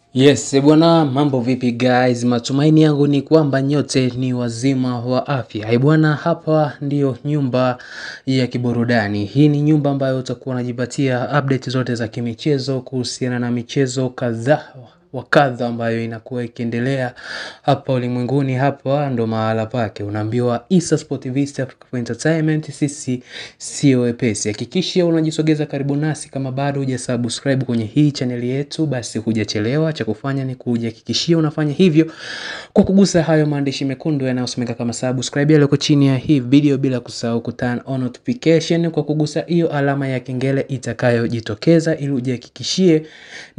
Yes, bwana, mambo vipi guys? Matumaini yangu ni kwamba nyote ni wazima wa afya. Bwana, hapa ndio nyumba ya kiburudani. Hii ni nyumba ambayo utakuwa unajipatia update zote za kimichezo, kuhusiana na michezo kadhaa wa kadha ambayo inakuwa ikiendelea hapa ulimwenguni. Hapa ndo mahala pake. Unaambiwa Isa Sport TV, Africa for Entertainment, sisi sio wepesi. Hakikisha unajisogeza karibu nasi. Kama bado hujasubscribe kwenye hii channel yetu, basi hujachelewa. Cha kufanya ni kujihakikishia unafanya hivyo kwa kugusa hayo maandishi mekundu yanayosomeka kama subscribe yaliyoko chini ya hii video, bila kusahau turn on notification kwa kugusa hiyo alama ya kengele itakayojitokeza, ili ujihakikishie